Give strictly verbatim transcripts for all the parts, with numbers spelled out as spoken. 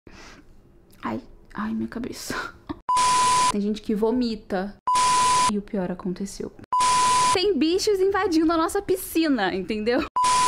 Ai, ai, minha cabeça. Tem gente que vomita. E o pior aconteceu. Tem bichos invadindo a nossa piscina, entendeu?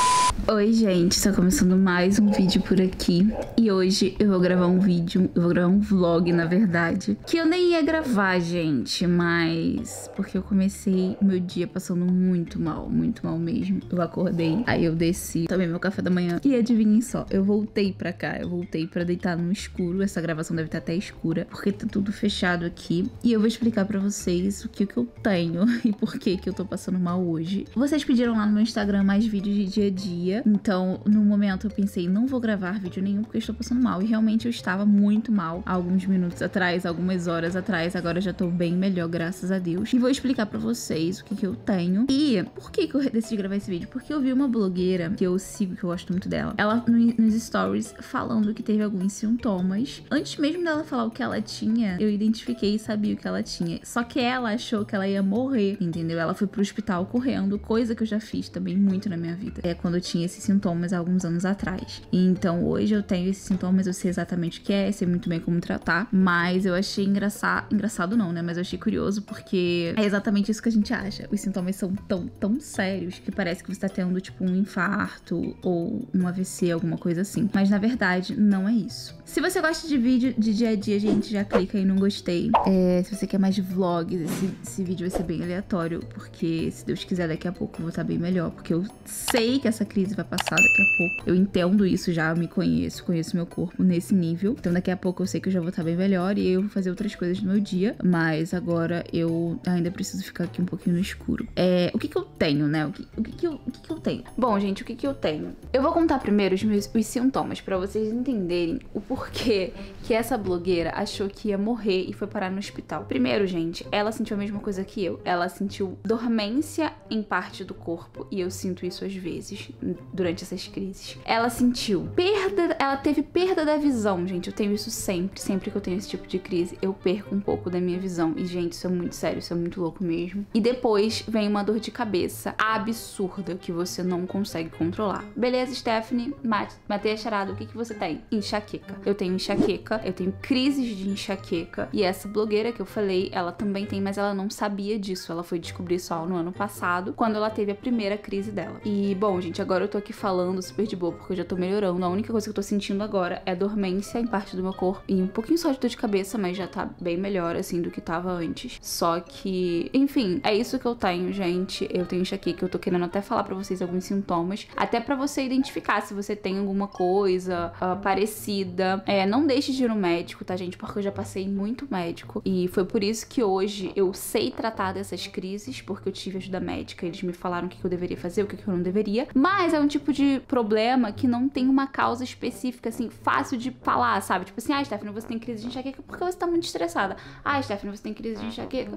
Oi, gente, está começando mais um vídeo por aqui. E hoje eu vou gravar um vídeo, eu vou gravar um vlog, na verdade, que eu nem ia gravar, gente, mas porque eu comecei meu dia passando muito mal, muito mal mesmo. Eu acordei, aí eu desci, tomei meu café da manhã e adivinhem só, eu voltei pra cá, eu voltei pra deitar no escuro. Essa gravação deve estar até escura, porque tá tudo fechado aqui. E eu vou explicar pra vocês o que, que eu tenho e por que que eu tô passando mal hoje. Vocês pediram lá no meu Instagram mais vídeos de dia a dia. Então, no momento eu pensei, não vou gravar vídeo nenhum porque eu estou passando mal. E realmente eu estava muito mal há alguns minutos atrás, algumas horas atrás. Agora eu já tô bem melhor, graças a Deus. E vou explicar pra vocês o que que eu tenho. E por que que eu decidi gravar esse vídeo? Porque eu vi uma blogueira que eu sigo, que eu gosto muito dela. Ela, no, nos stories, falando que teve alguns sintomas. Antes mesmo dela falar o que ela tinha, eu identifiquei e sabia o que ela tinha. Só que ela achou que ela ia morrer, entendeu? Ela foi pro hospital correndo, coisa que eu já fiz também muito na minha vida. É quando eu tinha esses sintomas há alguns anos atrás. Então hoje eu tenho esses sintomas, eu sei exatamente o que é, sei muito bem como tratar, mas eu achei engraçado, engraçado não, né? Mas eu achei curioso porque é exatamente isso que a gente acha. Os sintomas são tão, tão sérios que parece que você tá tendo tipo um infarto ou um A V C, alguma coisa assim. Mas na verdade não é isso. Se você gosta de vídeo de dia a dia, gente, já clica aí no gostei. É, se você quer mais vlogs, esse, esse vídeo vai ser bem aleatório, porque se Deus quiser daqui a pouco eu vou estar bem melhor, porque eu sei que essa crise vai passar daqui a pouco. Eu entendo isso já, eu me conheço, conheço meu corpo nesse nível. Então daqui a pouco eu sei que eu já vou estar bem melhor e eu vou fazer outras coisas no meu dia. Mas agora eu ainda preciso ficar aqui um pouquinho no escuro. É, o que que eu tenho, né? O que, o que, que, eu, o que que eu tenho? Bom, gente, o que que eu tenho? Eu vou contar primeiro os meus os sintomas pra vocês entenderem o porquê que essa blogueira achou que ia morrer e foi parar no hospital. Primeiro, gente, ela sentiu a mesma coisa que eu. Ela sentiu dormência em parte do corpo e eu sinto isso às vezes durante essas crises. Ela sentiu perda, ela teve perda da visão, gente. Eu tenho isso sempre, sempre que eu tenho esse tipo de crise, eu perco um pouco da minha visão. E, gente, isso é muito sério, isso é muito louco mesmo. E depois vem uma dor de cabeça absurda que você não consegue controlar. Beleza, Stephanie? Mate, matei a charada. O que que você tem? Enxaqueca. Eu tenho enxaqueca, eu tenho crises de enxaqueca. E essa blogueira que eu falei, ela também tem, mas ela não sabia disso. Ela foi descobrir só no ano passado, quando ela teve a primeira crise dela. E, bom, gente, agora eu tô aqui falando super de boa, porque eu já tô melhorando. A única coisa que eu tô sentindo agora é dormência em parte do meu corpo e um pouquinho só de dor de cabeça, mas já tá bem melhor, assim, do que tava antes. Só que, enfim, é isso que eu tenho, gente. Eu tenho enxaqueca, eu tô querendo até falar pra vocês alguns sintomas, até pra você identificar se você tem alguma coisa uh, parecida. É, não deixe de ir no médico, tá, gente? Porque eu já passei muito médico e foi por isso que hoje eu sei tratar dessas crises, porque eu tive ajuda médica. Eles me falaram o que eu deveria fazer, o que eu não deveria, mas é um tipo de problema que não tem uma causa específica, assim, fácil de falar, sabe? Tipo assim, ah, Stephanie, você tem crise de enxaqueca porque você tá muito estressada. Ah, Stephanie, você tem crise de enxaqueca.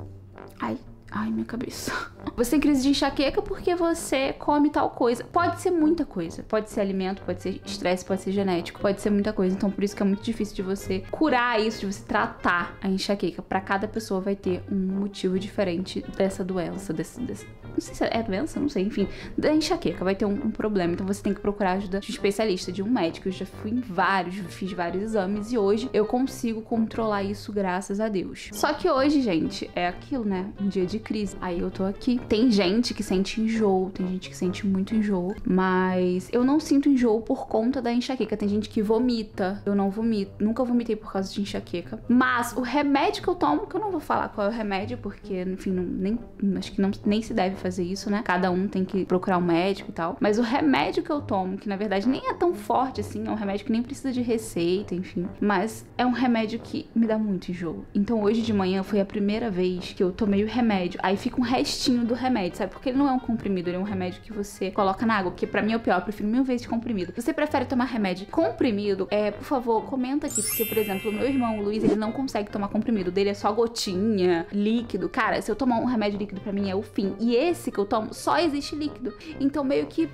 Ai, ai, minha cabeça. Você tem crise de enxaqueca porque você come tal coisa. Pode ser muita coisa. Pode ser alimento, pode ser estresse, pode ser genético, pode ser muita coisa. Então, por isso que é muito difícil de você curar isso, de você tratar a enxaqueca. Pra cada pessoa vai ter um motivo diferente dessa doença, desse, desse não sei se é doença, não sei, enfim, da enxaqueca, vai ter um, um problema, então você tem que procurar ajuda de um especialista, de um médico. Eu já fui em vários, fiz vários exames e hoje eu consigo controlar isso, graças a Deus. Só que hoje, gente, é aquilo, né, um dia de crise, aí eu tô aqui. Tem gente que sente enjoo, tem gente que sente muito enjoo, mas eu não sinto enjoo por conta da enxaqueca. Tem gente que vomita, eu não vomito, nunca vomitei por causa de enxaqueca, mas o remédio que eu tomo, que eu não vou falar qual é o remédio, porque, enfim, não, nem, acho que não, nem se deve fazer isso, né? Cada um tem que procurar um médico e tal. Mas o remédio que eu tomo, que na verdade nem é tão forte assim, é um remédio que nem precisa de receita, enfim. Mas é um remédio que me dá muito enjoo. Então hoje de manhã foi a primeira vez que eu tomei o remédio. Aí fica um restinho do remédio, sabe? Porque ele não é um comprimido, ele é um remédio que você coloca na água. Porque pra mim é o pior, eu prefiro mil vezes comprimido. Se você prefere tomar remédio comprimido, é, por favor, comenta aqui. Porque, por exemplo, o meu irmão, o Luiz, ele não consegue tomar comprimido. O dele é só gotinha, líquido. Cara, se eu tomar um remédio líquido pra mim é o fim. E esse que eu tomo só existe líquido. Então meio que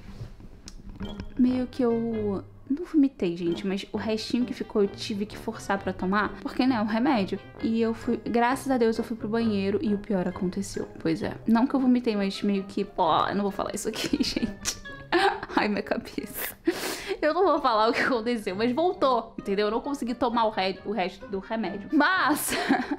meio que eu não vomitei, gente, mas o restinho que ficou eu tive que forçar pra tomar, porque, né, é um remédio. E eu fui, graças a Deus, eu fui pro banheiro e o pior aconteceu. Pois é, não que eu vomitei, mas meio que, pô, eu não vou falar isso aqui, gente. Ai, minha cabeça. Eu não vou falar o que aconteceu, mas voltou, entendeu? Eu não consegui tomar o, re o resto do remédio. Mas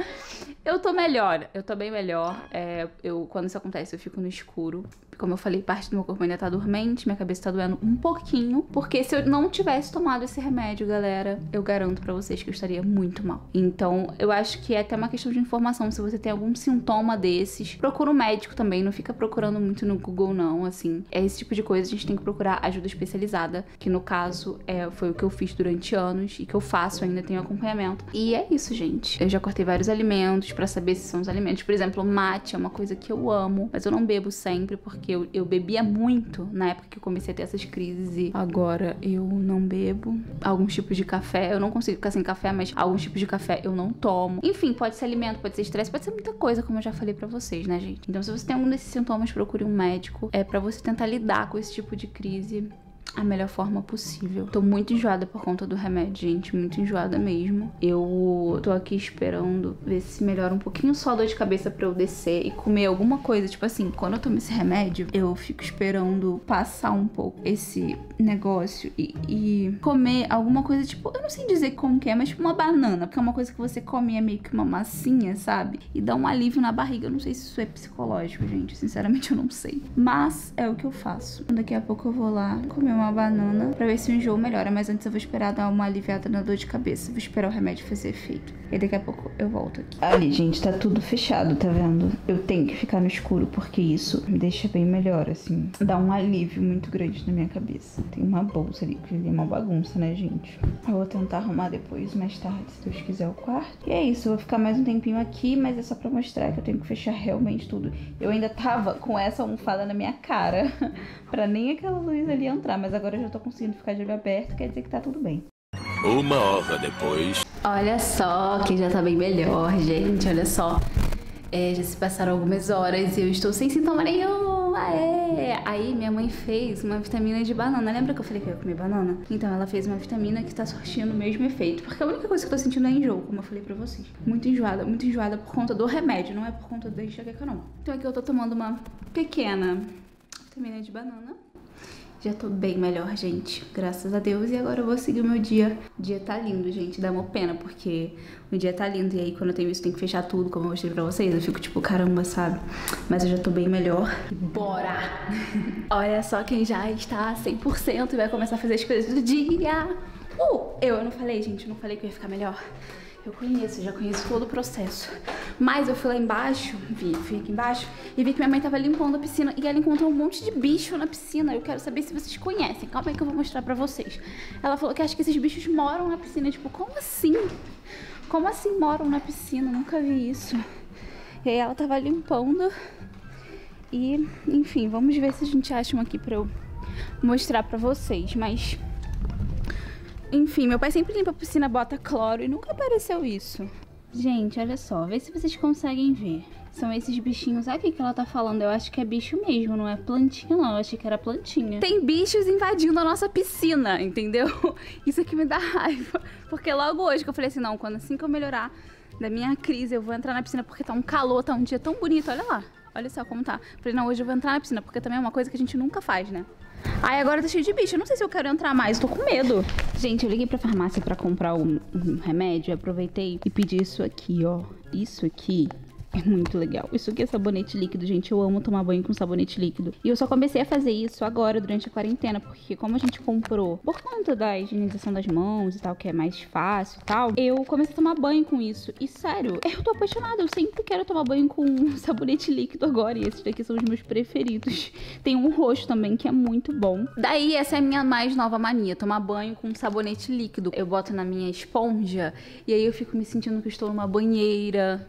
eu tô melhor, eu tô bem melhor. É, eu, quando isso acontece, eu fico no escuro. Como eu falei, parte do meu corpo ainda tá dormente, minha cabeça tá doendo um pouquinho. Porque se eu não tivesse tomado esse remédio, galera, eu garanto pra vocês que eu estaria muito mal. Então, eu acho que é até uma questão de informação. Se você tem algum sintoma desses, procura um médico também. Não fica procurando muito no Google, não, assim. É esse tipo de coisa, a gente tem que procurar ajuda especializada. Que no caso, é, foi o que eu fiz durante anos e que eu faço, ainda tenho acompanhamento. E é isso, gente. Eu já cortei vários alimentos pra saber se são os alimentos. Por exemplo, mate é uma coisa que eu amo, mas eu não bebo sempre, porque eu, eu bebia muito na época que eu comecei a ter essas crises e agora eu não bebo. Alguns tipos de café, eu não consigo ficar sem café, mas alguns tipos de café eu não tomo. Enfim, pode ser alimento, pode ser estresse, pode ser muita coisa, como eu já falei pra vocês, né, gente? Então, se você tem algum desses sintomas, procure um médico. É pra você tentar lidar com esse tipo de crise a melhor forma possível. Tô muito enjoada por conta do remédio, gente. Muito enjoada mesmo. Eu tô aqui esperando ver se melhora um pouquinho só a dor de cabeça pra eu descer e comer alguma coisa. Tipo assim, quando eu tomo esse remédio, eu fico esperando passar um pouco esse negócio e, e comer alguma coisa, tipo, eu não sei dizer como que é, mas tipo uma banana. Porque é uma coisa que você come, é meio que uma massinha, sabe? E dá um alívio na barriga. Eu não sei se isso é psicológico, gente. Sinceramente, eu não sei. Mas é o que eu faço. Daqui a pouco eu vou lá comer uma banana pra ver se o enjoo melhora, mas antes eu vou esperar dar uma aliviada na dor de cabeça. Vou esperar o remédio fazer efeito. E daqui a pouco eu volto aqui. Ali, gente, tá tudo fechado, tá vendo? Eu tenho que ficar no escuro porque isso me deixa bem melhor, assim. Dá um alívio muito grande na minha cabeça. Tem uma bolsa ali, que ali é uma bagunça, né, gente? Eu vou tentar arrumar depois, mais tarde, se Deus quiser, o quarto. E é isso, eu vou ficar mais um tempinho aqui, mas é só pra mostrar que eu tenho que fechar realmente tudo. Eu ainda tava com essa almofada na minha cara, pra nem aquela luz ali entrar, mas agora eu já tô conseguindo ficar de olho aberto, quer dizer que tá tudo bem. Uma hora depois. Olha só, que já tá bem melhor, gente, olha só. É, já se passaram algumas horas e eu estou sem sintoma nenhum. Aê! Aí minha mãe fez uma vitamina de banana. Lembra que eu falei que eu ia comer banana? Então ela fez uma vitamina que tá surtindo o mesmo efeito. Porque a única coisa que eu tô sentindo é enjoo, como eu falei pra vocês. Muito enjoada, muito enjoada por conta do remédio, não é por conta da enxaqueca, não. Então aqui eu tô tomando uma pequena vitamina de banana. Já tô bem melhor, gente, graças a Deus. E agora eu vou seguir o meu dia. O dia tá lindo, gente, dá uma pena, porque o dia tá lindo. E aí, quando eu tenho isso, tem que fechar tudo, como eu mostrei pra vocês. Eu fico tipo, caramba, sabe? Mas eu já tô bem melhor. Bora! Olha só quem já está cem por cento e vai começar a fazer as coisas do dia. Uh! Eu, eu não falei, gente, eu não falei que eu ia ficar melhor. Eu conheço, já conheço todo o processo. Mas eu fui lá embaixo, vi, fui aqui embaixo e vi que minha mãe tava limpando a piscina e ela encontrou um monte de bicho na piscina. Eu quero saber se vocês conhecem. Calma aí que eu vou mostrar pra vocês. Ela falou que acha que esses bichos moram na piscina. Tipo, como assim? Como assim moram na piscina? Nunca vi isso. E aí ela tava limpando e, enfim, vamos ver se a gente acha um aqui pra eu mostrar pra vocês. Mas... enfim, meu pai sempre limpa a piscina, bota cloro e nunca apareceu isso. Gente, olha só, vê se vocês conseguem ver. São esses bichinhos aqui que ela tá falando. Eu acho que é bicho mesmo, não é plantinha não. Eu achei que era plantinha. Tem bichos invadindo a nossa piscina, entendeu? Isso aqui me dá raiva. Porque logo hoje que eu falei assim, não, quando assim que eu melhorar da minha crise, eu vou entrar na piscina porque tá um calor, tá um dia tão bonito, olha lá. Olha só como tá. Falei, não, hoje eu vou entrar na piscina, porque também é uma coisa que a gente nunca faz, né? Ai, agora tá cheio de bicho. Eu não sei se eu quero entrar mais, tô com medo. Gente, eu liguei pra farmácia pra comprar um, um remédio. Aproveitei e pedi isso aqui, ó. Isso aqui é muito legal. Isso aqui é sabonete líquido, gente. Eu amo tomar banho com sabonete líquido. E eu só comecei a fazer isso agora, durante a quarentena. Porque como a gente comprou, por conta da higienização das mãos e tal, que é mais fácil e tal, eu comecei a tomar banho com isso. E sério, eu tô apaixonada. Eu sempre quero tomar banho com sabonete líquido agora. E esses daqui são os meus preferidos. Tem um roxo também, que é muito bom. Daí, essa é a minha mais nova mania. Tomar banho com sabonete líquido. Eu boto na minha esponja. E aí eu fico me sentindo que eu estou numa banheira.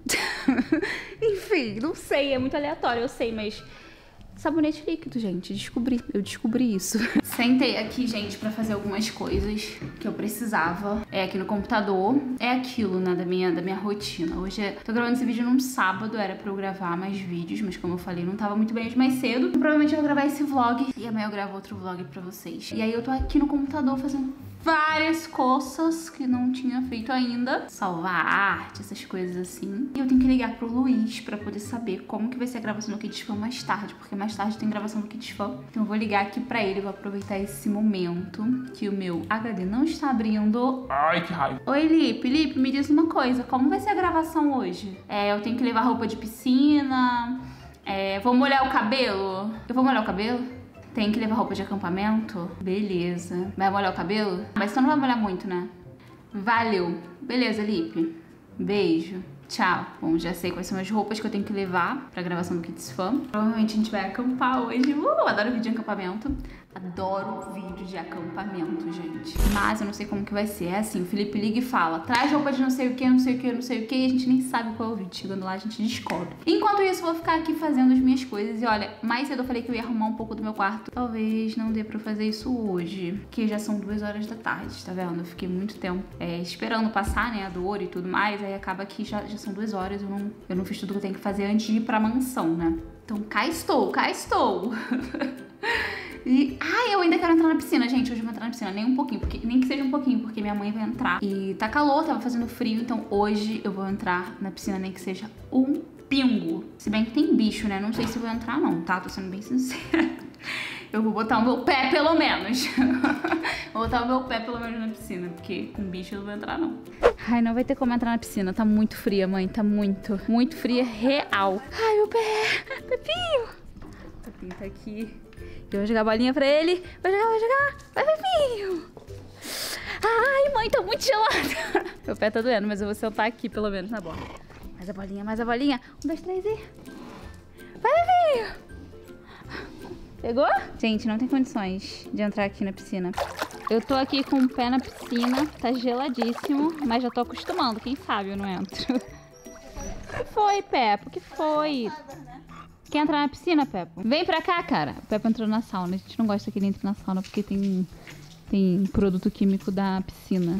Enfim, não sei, é muito aleatório, eu sei, mas sabonete líquido, gente, descobri, eu descobri isso. Sentei aqui, gente, pra fazer algumas coisas que eu precisava. É aqui no computador, é aquilo, né, da minha, da minha rotina. Hoje eu tô gravando esse vídeo num sábado, era pra eu gravar mais vídeos, mas como eu falei, não tava muito bem hoje mais cedo. Provavelmente eu vou gravar esse vlog e amanhã eu gravo outro vlog pra vocês. E aí eu tô aqui no computador fazendo várias coisas que não tinha feito ainda. Salvar arte, essas coisas assim. E eu tenho que ligar pro Luiz pra poder saber como que vai ser a gravação do Kids Fan mais tarde, porque mais tarde tem gravação do Kids Fan. Então eu vou ligar aqui pra ele, vou aproveitar esse momento que o meu H D não está abrindo. Ai, que raiva. Oi, Lipe. Lipe, me diz uma coisa, como vai ser a gravação hoje? É, eu tenho que levar roupa de piscina, é, vou molhar o cabelo? Eu vou molhar o cabelo? Tem que levar roupa de acampamento? Beleza. Vai molhar o cabelo? Mas você não vai molhar muito, né? Valeu. Beleza, Lipe. Beijo. Tchau. Bom, já sei quais são as roupas que eu tenho que levar pra gravação do Kids Fan. Provavelmente a gente vai acampar hoje. Uh, adoro vídeo de acampamento. Adoro vídeo de acampamento, gente. Mas eu não sei como que vai ser. É assim, o Felipe liga e fala, traz roupa de não sei o que, não sei o que, não sei o que. E a gente nem sabe qual é o vídeo. Chegando lá, a gente descobre. Enquanto isso, eu vou ficar aqui fazendo as minhas coisas. E olha, mais cedo eu falei que eu ia arrumar um pouco do meu quarto. Talvez não dê pra eu fazer isso hoje. Porque já são duas horas da tarde, tá vendo? Eu fiquei muito tempo é, esperando passar, né, a dor e tudo mais. Aí acaba que já, já são duas horas. Eu não, eu não fiz tudo que eu tenho que fazer antes de ir pra mansão, né? Então cá estou, cá estou. E, ai, eu ainda quero entrar na piscina, gente. Hoje eu vou entrar na piscina, nem um pouquinho, porque, nem que seja um pouquinho, porque minha mãe vai entrar. E tá calor, tava fazendo frio, então hoje eu vou entrar na piscina, nem que seja um pingo. Se bem que tem bicho, né? Não sei se eu vou entrar não, tá? Tô sendo bem sincera. Eu vou botar o meu pé, pelo menos. Vou botar o meu pé, pelo menos, na piscina, porque com bicho eu não vou entrar, não. Ai, não vai ter como entrar na piscina. Tá muito fria, mãe. Tá muito, muito fria, real. Ai, meu pé. Pepinho. Pepinho tá aqui. Eu vou jogar a bolinha pra ele. Vai jogar, vai jogar. Vai, Pepinho. Ai, mãe, tá muito gelada. Meu pé tá doendo, mas eu vou sentar aqui, pelo menos, na bola. Mais a bolinha, mais a bolinha. Um, dois, três e... Vai, Pepinho. Pegou? Gente, não tem condições de entrar aqui na piscina. Eu tô aqui com o pé na piscina. Tá geladíssimo, mas já tô acostumando. Quem sabe eu não entro. O que foi, Peppa? O que foi? Quer entrar na piscina, Peppa? Vem pra cá, cara. O Peppa entrou na sauna. A gente não gosta que ele entre na sauna porque tem, tem produto químico da piscina.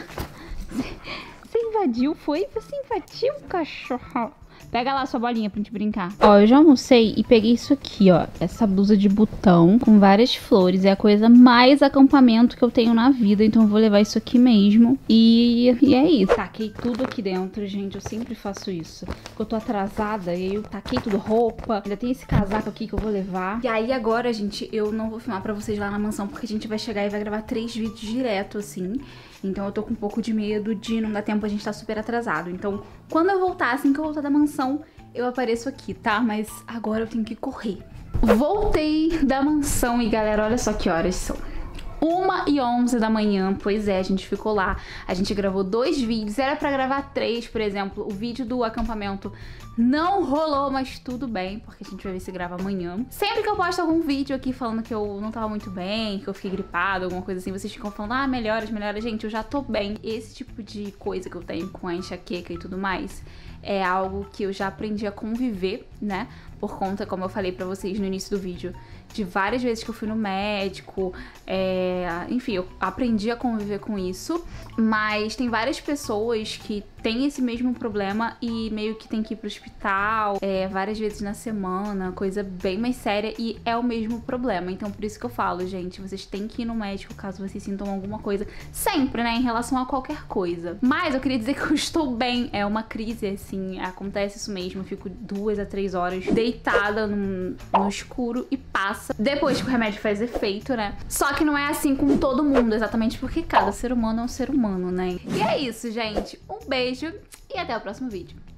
Você invadiu, foi? Você invadiu, cachorro. Pega lá sua bolinha pra gente brincar. Ó, eu já almocei e peguei isso aqui, ó. Essa blusa de botão com várias flores. É a coisa mais acampamento que eu tenho na vida. Então eu vou levar isso aqui mesmo. E, e é isso. Taquei tudo aqui dentro, gente. Eu sempre faço isso. Porque eu tô atrasada e aí eu taquei tudo roupa. Ainda tem esse casaco aqui que eu vou levar. E aí agora, gente, eu não vou filmar pra vocês lá na mansão. Porque a gente vai chegar e vai gravar três vídeos direto, assim. Então eu tô com um pouco de medo de não dar tempo, a gente tá super atrasado. Então, quando eu voltar, assim que eu voltar da mansão, eu apareço aqui, tá? Mas agora eu tenho que correr. Voltei da mansão e, galera, olha só que horas são. uma e onze da manhã, pois é, a gente ficou lá, a gente gravou dois vídeos, era pra gravar três, por exemplo, o vídeo do acampamento não rolou, mas tudo bem, porque a gente vai ver se grava amanhã. Sempre que eu posto algum vídeo aqui falando que eu não tava muito bem, que eu fiquei gripada, alguma coisa assim, vocês ficam falando, ah, melhoras, melhoras, gente, eu já tô bem. Esse tipo de coisa que eu tenho com a enxaqueca e tudo mais é algo que eu já aprendi a conviver, né? Por conta, como eu falei pra vocês no início do vídeo, de várias vezes que eu fui no médico, é... enfim, eu aprendi a conviver com isso, mas tem várias pessoas que têm esse mesmo problema e meio que tem que ir pro hospital é, várias vezes na semana, coisa bem mais séria, e é o mesmo problema. Então por isso que eu falo, gente, vocês têm que ir no médico caso vocês sintam alguma coisa, sempre, né, em relação a qualquer coisa. Mas eu queria dizer que eu estou bem, é uma crise, assim, acontece isso mesmo, eu fico duas a três horas deitada no, no escuro e passa depois que o remédio faz efeito, né? Só que não é assim com todo mundo, exatamente porque cada ser humano é um ser humano, né? E é isso, gente. Um beijo e até o próximo vídeo.